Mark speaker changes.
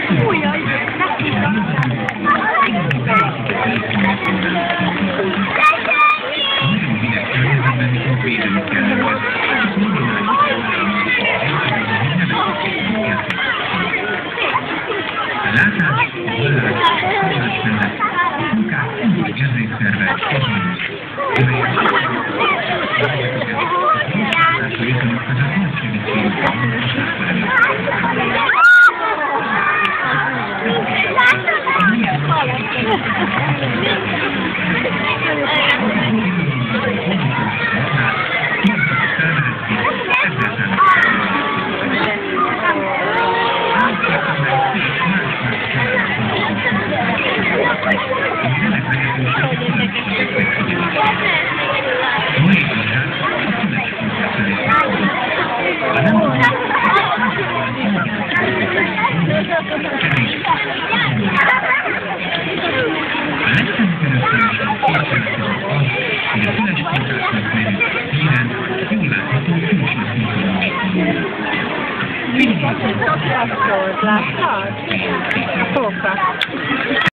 Speaker 1: Látás, hallás, hallás mellett munkák új érzékszervek együtt, amelyek a viszonyok között nagy segítségük a hallgatás felé.
Speaker 2: Láttad? Szóval.